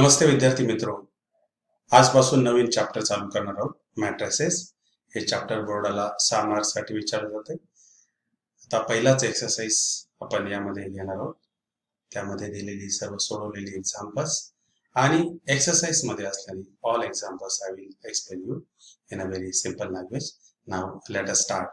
नमस्ते विद्यार्थी मित्रों, आजपासून नवीन चॅप्टर चालू करणार आहोत. मॅट्रिसेस हे चॅप्टर बोर्डाला 6 मार्क्ससाठी विचारले जाते. आता पहिलाच एक्सरसाइज आपण यामध्ये घेणार आहोत. त्यामध्ये दिलेली सर्व सोडवलेली एक्झाम्पल्स आणि एक्सरसाइज मध्ये असलेली all examples I will explain you in a very simple language. Now let us start.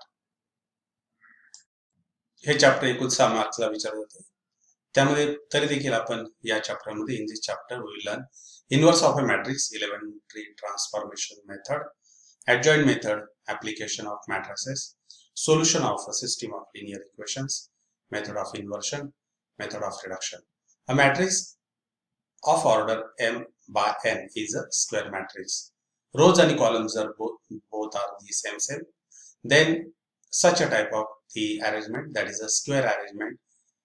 हे चॅप्टर एकूण 6 मार्क्सला विचारले जाते. त्यामध्ये तरी देखील आपण या चॅप्टर मध्ये in this chapter we will learn inverse of a matrix, elementary transformation method, adjoint method, application of matrices, solution of a system of linear equations, method of inversion, method of reduction. A matrix of order m by n is a square matrix. Rows and columns are both are the same. Then such a type of the arrangement, that is a square arrangement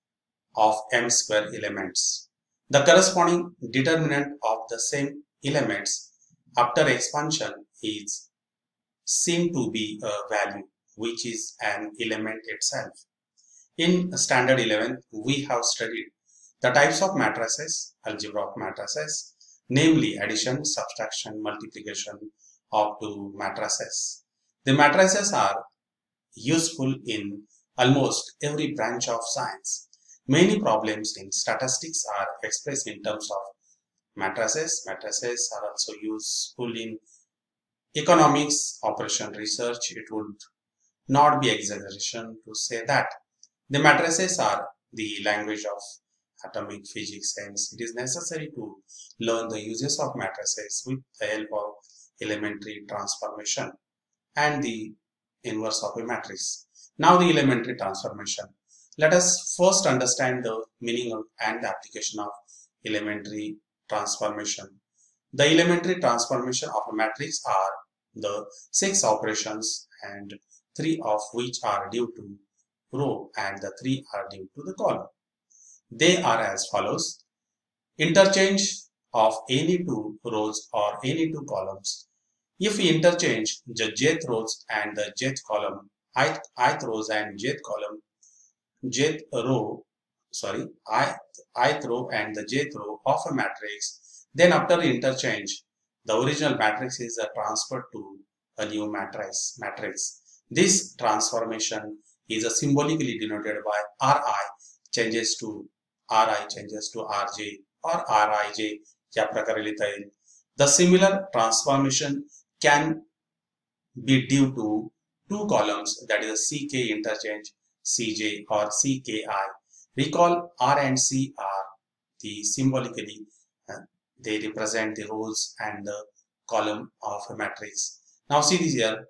of m square elements. The corresponding determinant of the same elements after expansion is seen to be a value which is an element itself. In standard 11, we have studied the types of matrices, algebra of matrices, namely addition, subtraction, multiplication of two matrices. The matrices are useful in almost every branch of science. Many problems in statistics are expressed in terms of matrices. Matrices are also useful in economics, operation research. It would not be exaggeration to say that the matrices are the language of atomic physics, hence it is necessary to learn the uses of matrices with the help of elementary transformation and the inverse of a matrix. Now the elementary transformation. Let us first understand the meaning of and the application of elementary transformation. The elementary transformation of a matrix are the 6 operations, and 3 of which are due to row and the 3 are due to the column. They are as follows. Interchange of any 2 rows or any 2 columns. If we interchange the jth rows and the jth column, ith rows and jth column, ith row and the jth row of a matrix, then after interchange the original matrix is transferred to a new matrix. This transformation is symbolically denoted by Ri changes to Rj or Rij या प्रकारे लिहिता येईल. The similar transformation can be due to 2 columns, that is a Ck interchange Cj or Cki. Recall R and C are the symbolically they represent the rows and the column of a matrix. Now see this here.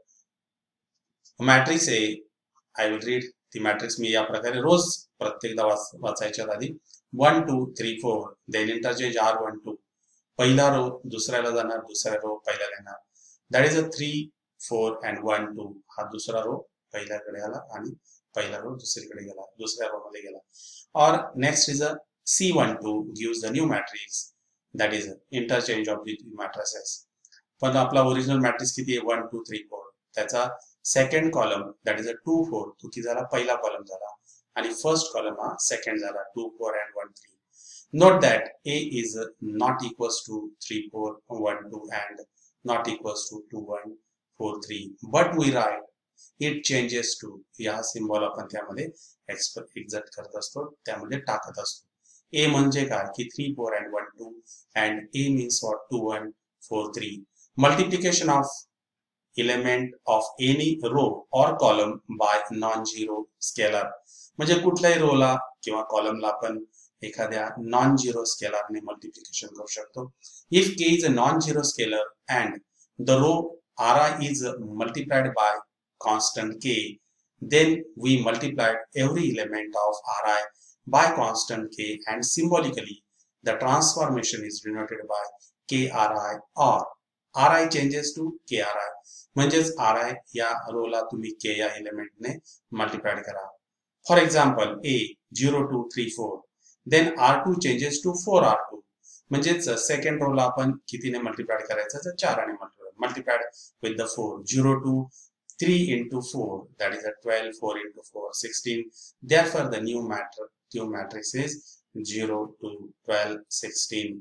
Matrix A, I will read the matrix मी या प्रकारे रोज प्रत्येकदा वाचायच्या आधी 1 2 3 4 then interchange R12 पहिला रो दुसऱ्याला जाणार, दुसरा रो पहिल्याला येणार. That is a 3 4 and 1 2 हा दुसरा रो पहिल्याकडे आला आणि पहिला रो दुसरीकडे गेला, दुसऱ्या रो मध्ये गेला. Or next is a C12 gives the new matrix, that is interchange of the matrices. पण आपला ओरिजिनल मॅट्रिक्स किती आहे 1 2 3 4, त्याचा second column that is a 2 4 तो किती झाला, पहिला कॉलम झाला आणि फर्स्ट कॉलम हा सेकंड झाला 2 4 and 1 3. Note that A is not equals to 3 4 1 2 and not equals to 2 1 4 3, but we write it changes to या सिंबल आपण त्यामध्ये एक्झॅक्ट करत असतो, त्यामध्ये टाकत असतो. A म्हणजे काय की 3 4 and 1 2 and A means what 2 1 4 3. Multiplication of element of any row or column by non-zero scalar. म्हणजे कुठल्याही रोला किंवा कॉलमला आपण एखाद्या नॉन झिरो स्केलरने मल्टिप्लिकेशन करू शकतो. If K is a non-zero scalar and the row Ri is multiplied by constant K, then we multiplied every element of Ri by constant K, and symbolically the transformation is denoted by KRI or Ri changes to KRI. म्हणजेच Ri या रोला तुम्ही K या एलिमेंटने multiplied करा. For example A 0 2 3 4 then R2 changes to 4R2. म्हणजेच second रोला आपण कितीने मल्टिप्लाइड करायचं तर 4 ने multiplied with the 4. 0 2 3 into 4, that is a 12, 4 into 4 16. Therefore the new matrix is 0 2 12 16.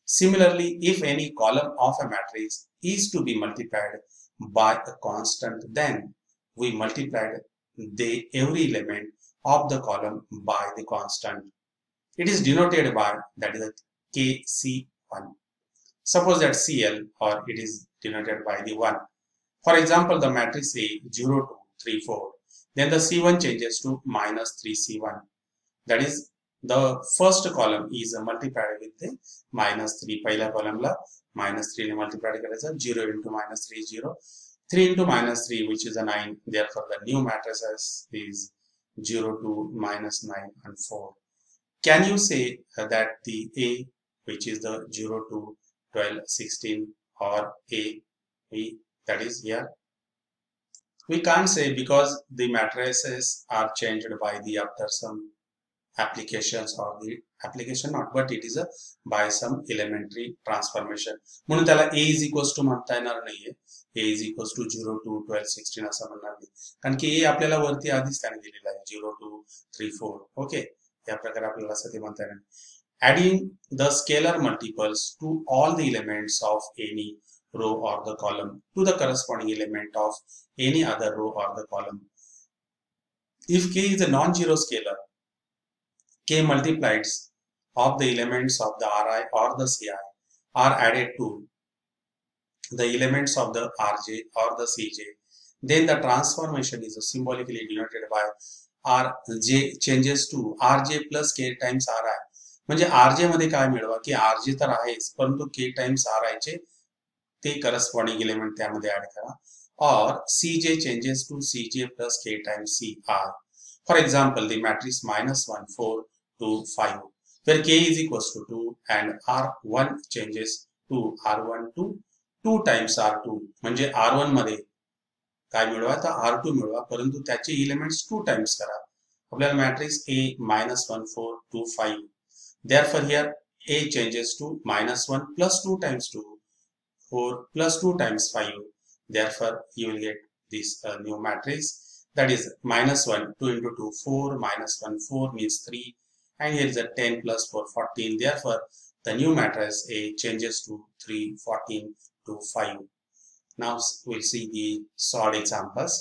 Similarly, if any column of a matrix is to be multiplied by a constant, then we multiplied every element of the column by the constant. It is denoted by, that is, KC1. Suppose that CL, or it is denoted by the 1. For example, the matrix A 0, 2, 3, 4. Then the C1 changes to minus 3C1. That is, the first column is multiplied with the minus 3. पहिल्या columnला minus 3 ने multiplied करायचा. 0 into minus 3 0. 3 into minus 3, which is a 9. Therefore, the new matrix is 0, 2, minus 9 and 4. Can you say that the A, which is the 0, 2, 12, 16, or A, B, that is here? We can't say, because the matrices are changed by the after some applications, or the application not, but it is a by some elementary transformation. म्हणून त्याला A is equals to म्हणता येणार नाहीये. A is equals to 0, 2, 12, 16 असं म्हणणार नाही. कारण की A आपल्याला वरती आधीच त्याने दिलेला आहे 0, 2, 3, 4. ओके, या प्रकारे आपल्याला असं ते म्हणता येणार. Adding the scalar multiples to all the elements of any row or the column to the corresponding element of any other row or the column. If K is a non-zero scalar, K multiplies of the elements of the Ri or the Ci are added to the elements of the Rj or the Cj, then the transformation is symbolically denoted by Rj changes to Rj plus K times Ri. म्हणजे Rj मध्ये काय मिळवा की Rj तर आहेच, परंतु K times Ri चे ते corresponding element त्यामध्ये ऍड करा. Or Cj changes to Cj plus K times Ci. For example, the matrix minus 1, 4, 2, 5, where K is equals to 2 and R1 changes to R1 to 2 times R2. म्हणजे R1 मध्ये काय मिळवा तर R2 मिळवा, परंतु त्याचे एलिमेंट्स 2 टाइम्स करा. आपल्याला matrix A minus 1, 4, 2, 5. Therefore, here A changes to minus 1 plus 2 times 2, 4 plus 2 times 5. Therefore, you will get this new matrix, that is minus 1, 2 into 2, 4, minus 1, 4 means 3, and here is a 10 plus 4, 14. Therefore, the new matrix A changes to 3, 14 to 5. Now, we'll see the solved examples.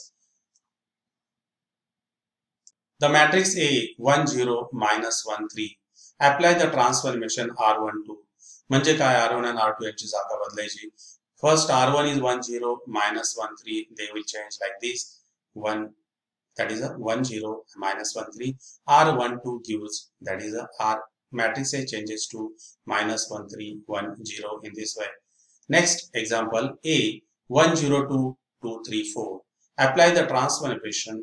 The matrix A 1, 0, minus 1, 3. Apply the transformation R12. म्हणजे काय, R1 and R2 यांची जागा बदलायची. First R1 is 1, 0, minus 1, 3. They will change like this. 1, that is a 1, 0, minus 1, 3. R12 gives, that is a R matrix A changes to minus 1, 3, 1, 0 in this way. Next example, A 1, 0, 2, 2, 3, 4. Apply the transformation,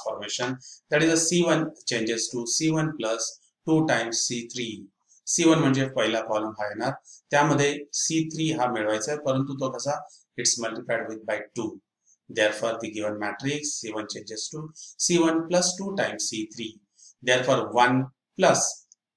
that is a C1 changes to C1 plus 2 times C3. C1 म्हणजे पहिला column हा येणार, त्यामध्ये C3 हा मिळवायचा आहे, परंतु तो कसा, it's multiplied with by 2. Therefore, the given matrix C1 changes to C1 plus 2 times C3. Therefore, 1 plus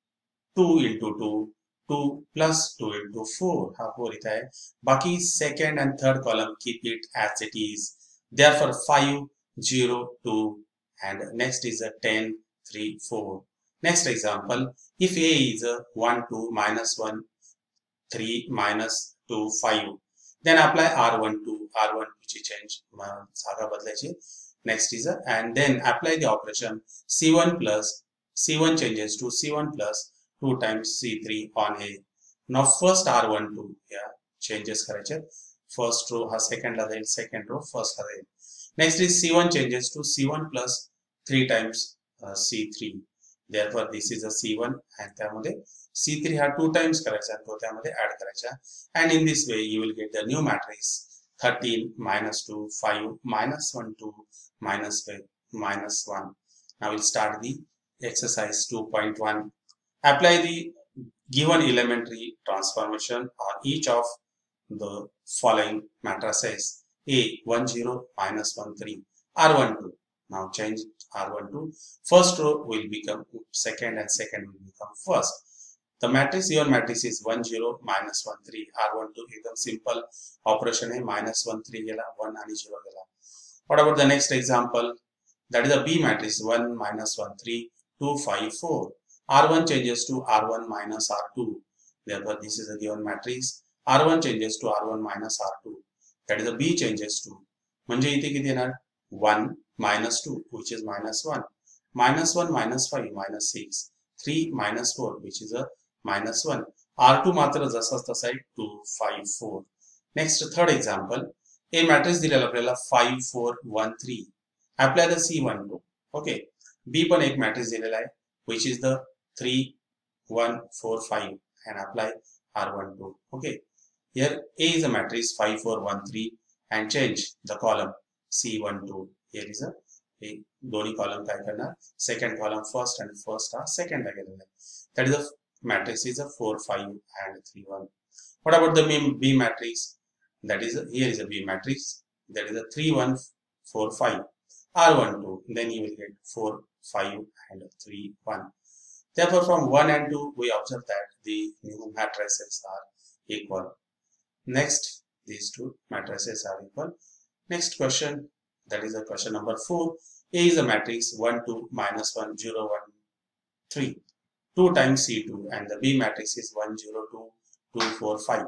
2 into 2, 2 plus 2 into 4 हा 4 इथे आहे. बाकी second and third column keep it as it is. Therefore, 5, 0, 2, and next is a 10, 3, 4. Next example, if A is a 1, 2, minus 1, 3, minus 2, 5, then apply R12, which change, जागा बदलायची. Next is a, and then apply the operation C1 plus, C1 changes to C1 plus 2 times C3 on A. Now first R12, yeah, changes करायचे. First row हा second ला जाईल, second row first ला जाईल. Next is C1 changes to C1 plus 3 times C3. Therefore, this is a C1 and त्यामध्ये C3 हा 2 times करायचा आणि तो त्यामध्ये ऍड करायचा. And in this way, you will get the new matrix 13, minus 2, 5, minus 1, 2, minus 5, minus 1. Now we'll start the exercise 2.1. Apply the given elementary transformation on each of the following matrices. A 1, 0, minus 1, 3, R12. Now change R12. First row will become second and second will become first. The matrix, your matrix is 1, 0, minus 1, 3. R12 एकदम simple operation है. Minus 1, 3 गेला, 1 आणि 0 गेला. What about the next example? That is a B matrix 1, minus 1, 3, 2, 5, 4. R1 changes to R1 minus R2. Therefore, this is a given matrix. R1 changes to R1 minus R2. That is a B changes to. म्हणजे इथे किती येणार 1 minus 2 which is minus 1. Minus 1 minus 5 minus 6. 3 minus 4 which is a minus 1. R2 मात्र जसाच तसा आहे 2, 5, 4. Next third example. A matrix दिलेला आपल्याला 5, 4, 1, 3. Apply the C12. Okay. B पण एक matrix दिलेला आहे which is the 3, 1, 4, 5 and apply R12. Okay. Here A is a matrix 5, 4, 1, 3 and change the column C12. Here is a दोन्ही column काय करणार second column first and first are second ला गेलेला आहे. That is a matrix is a 4, 5 and 3, 1. What about the B matrix? That is here is a B matrix. That is a 3, 1, 4, 5. R12. Then you will get 4, 5 and 3, 1. Therefore, from 1 and 2, we observe that the new matrices are equal. Next, these two matrices are equal. Next question, that is the question number 4. A is a matrix 1, 2, minus 1, 0, 1, 3. 2 times C2 and the B matrix is 1, 0, 2, 2, 4, 5.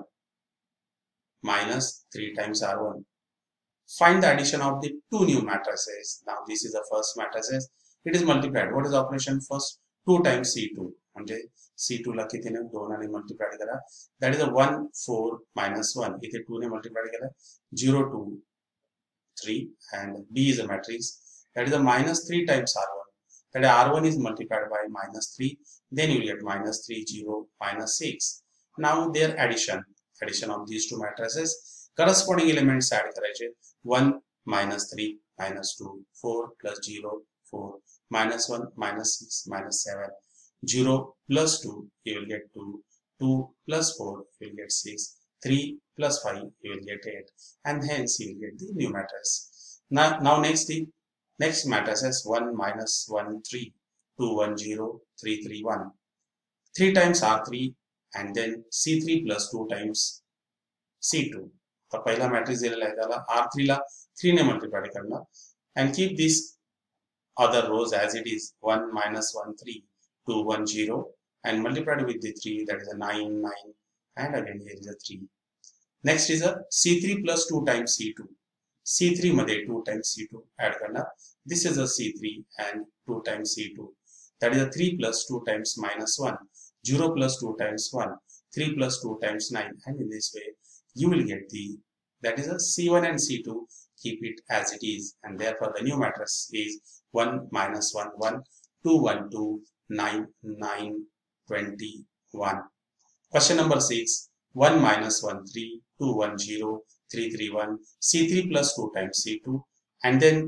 Minus 3 times R1. Find the addition of the two new matrices. Now this is the first matrices. It is multiplied. What is the operation first? 2 times C2. म्हणजे C2 ला कितीने 2 ने multiply करा. That is a 1, 4, minus 1. इथे 2 ने multiply केला 0, 2, 3 and B is a matrix. That is a minus 3 times R1. That is R1 is multiplied by minus 3. Then you get minus 3, 0, minus 6. Now their addition of these two matrices. Corresponding elements add करायचे. 1 minus 3 minus 2 4 plus 0 4 minus 1 minus 6 minus 7 0 plus 2 you will get 2 2 plus 4 you will get 6 3 plus 5 you will get 8 and hence you will get the new matrix. Now next matrix is 1 minus 1 3 2 1 0 3 3 1 3 times R3 and then C3 plus 2 times C2. तो पहला matrix दिलेला आहे त्याला R3 ला 3 ने multiply करणार and keep this other rows as it is 1 minus 1 3 2 1 0 and multiplied with the 3 that is a 9 9 and again here is a 3. Next is a C3 plus 2 times C2. C3 मध्ये 2 times C2 add करणार. This is a C3 and 2 times C2. That is a 3 plus 2 times minus 1 0 plus 2 times 1 3 plus 2 times 9 and in this way you will get the that is a C1 and C2. Keep it as it is and therefore the new matrix is 1 minus 1 1 2 1 2 9 9 21. Question number 6. 1 minus 1 3 2 1 0 3 3 1 C3 plus 2 times C2 and then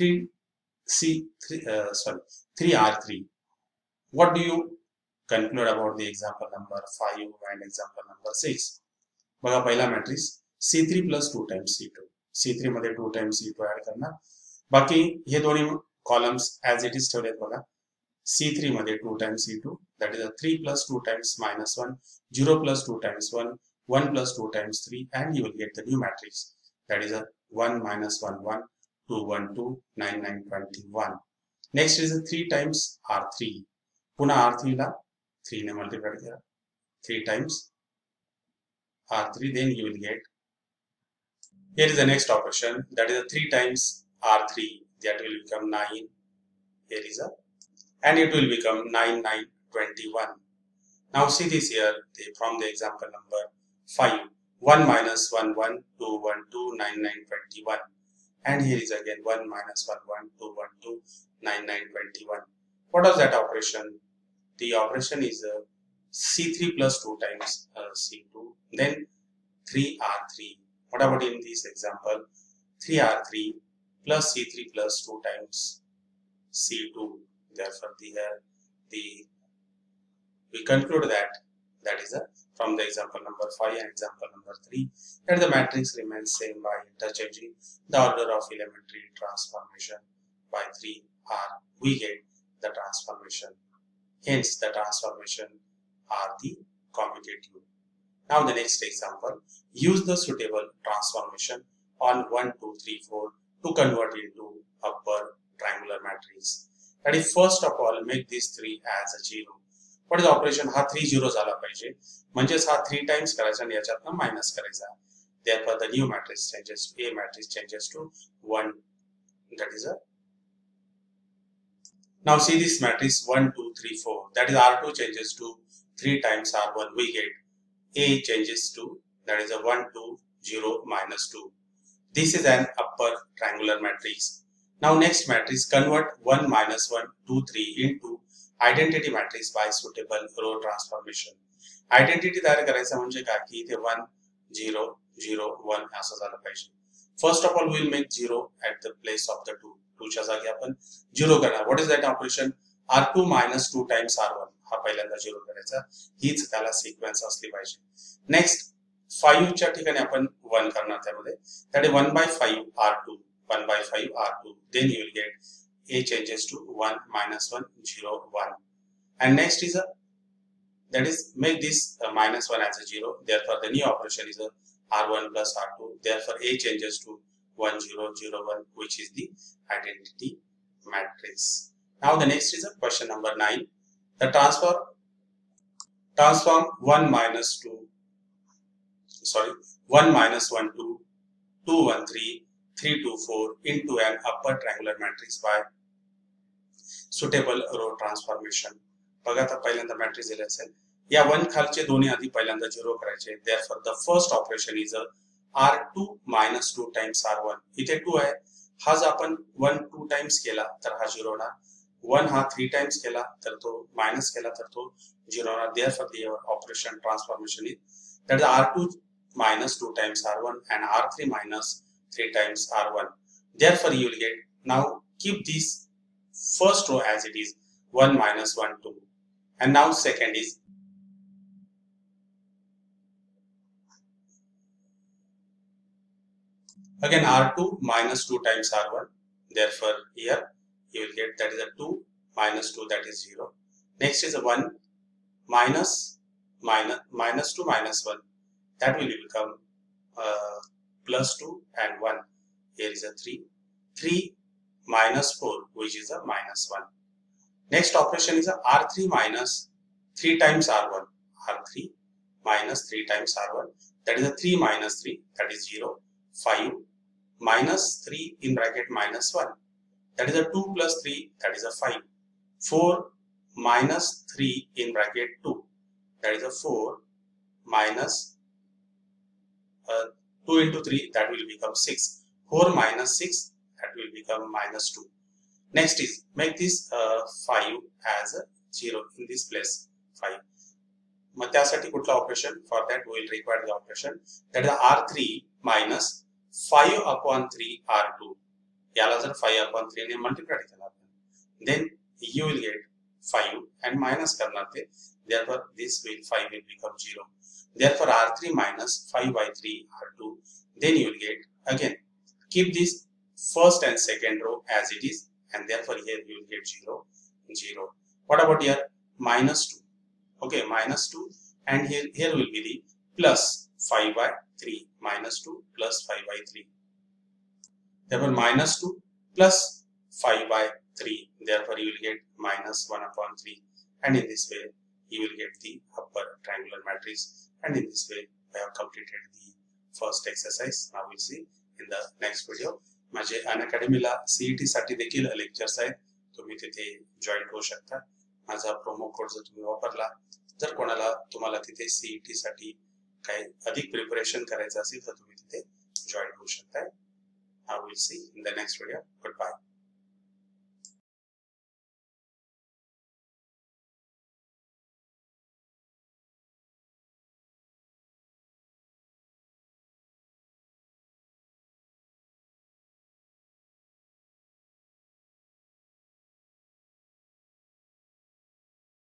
3 R3. What do you conclude about the example number 5 and example number 6? बघा पहिला matrix C3 plus 2 times C2. C3 मध्ये 2 times C2 add करणार. बाकी हे दोन्ही columns as it is ठेवलेत बघा. C3 मध्ये 2 times C2. That is a 3 plus 2 times minus 1, 0 plus 2 times 1, 1 plus 2 times 3 and you will get the new matrix. That is a 1 minus 1 1, 2 1 2, 9 9 21. Next is a 3 times R3. पुन्हा R3 ला 3 ने multiply करा. 3 times R3 then you will get here is the next operation that is a 3 times R3 that will become 9 here is a and it will become 9 9 21. Now see this here from the example number 5 1 minus 1 1 2 1 2 9 9 21 and here is again 1 minus 1 1 2 1 2 9 9 21. What was that operation? The operation is C3 plus 2 times C2 then 3R3. What about in this example 3R3 plus C3 plus 2 times C2. Therefore we conclude that is from the example number 5 and example number 3 that the matrix remains same by interchanging the order of elementary transformation by 3R we get the transformation. Hence the transformation are the commutative. Now the next example, use the suitable transformation on 1 2 3 4 to convert into upper triangular matrix. That is first of all make these 3 as a 0. What is operation? हा 3 0 झाला पाहिजे, म्हणजेच हा 3 times करायचा आणि याच्यातनं minus करायचा. Therefore the new matrix changes, A matrix changes to 1, that is a. Now see this matrix 1 2 3 4, that is R2 changes to 3 times R1, we get A changes to, that is a 1 2 0 minus 2. This is an upper triangular matrix. Now next matrix, convert 1 minus 1 2 3 into identity matrix by suitable row transformation. Identity तयार करायचा म्हणजे काय की इथे 1 0 0 1 असं झालं पाहिजे. First of all we will make 0 at the place of the 2. 2 च्या जागी आपण 0 करणार. What is that operation? R2 minus 2 times R1 हा पहिल्यांदा 0 करायचा. हीच त्याला सिक्वेन्स असली पाहिजे. नेक्स्ट 5 च्या ठिकाणी आपण 1 करणार त्यामध्ये. that is 1 by 5 R2, 1 by 5 R2. Then you will get A changes to 1 minus 1 0 1. And next is a, that is make this minus 1 as a 0. Therefore the new operation is a R1 plus R2. Therefore A changes to 1 0 0 1, which is the identity matrix. Now the next is a question number 9. The transform 1 minus 1 2 2 1 3 3 2 4 into an upper triangular matrix by suitable row transformation. बघा आता पहिल्यांदा matrix दिले असेल, या 1 खालचे दोन्ही आधी पहिल्यांदा 0 करायचे. Therefore the first operation is a R2 minus 2 times R1. इथे 2 आहे, हा जर आपण 1 2 टाइम्स केला तर हा 0 होणार. 1 हा 3 टाइम्स केला तर तो मायनस केला तर तो 0 होणार. Therefore the operation transformation is, that is R2 minus 2 times R1 and R3 minus 3 times R1. Therefore you will get, now keep this first row as it is, 1 minus 1 2, and now second is again R2 minus 2 times R1. Therefore here you will get, that is a 2 minus 2, that is 0. Next is a 1 minus 2 minus 1, that will become plus 2 and 1. Here is a 3 minus 4, which is a minus 1. Next operation is a R3 minus 3 times R1. R3 minus 3 times R1, that is a 3 minus 3, that is 0. 5 minus 3 in bracket minus 1, that is a 2 plus 3, that is a 5. 4 minus 3 in bracket 2, that is a 4 minus 2 into 3, that will become 6. 4 minus 6, that will become minus 2. Next is make this 5 as a 0 in this place 5. मग त्यासाठी कुठला operation? For that we will require the operation, that is R3 minus 5 upon 3 R2. याला जर 5 upon 3 ने multiply केला आपण, then you will get 5 and minus करणार ते. Therefore this 5 will become 0. Therefore R3 minus 5 by 3 R2. Then you will get, again keep this first and second row as it is, and therefore here you will get 0 0. What about here? Minus 2. Okay, minus 2, and here will be the plus 5 by 3, minus 2 plus 5 by 3. Therefore minus 2 plus 5 by 3, therefore you will get minus 1 upon 3, and in this way you will get the upper triangular matrix. And in this way I have completed the first exercise. Now we'll see in the next video. माझे अनअकॅडमीला CET साठी देखील lectures आहेत, तुम्ही तिथे join होऊ शकता. माझा promo code जर तुम्ही वापरला, जर कोणाला तुम्हाला तिथे CET साठी काही अधिक प्रिपरेशन करायचं असेल तर तुम्ही तिथे जॉईन होऊ शकता. I will see in the next video. Goodbye.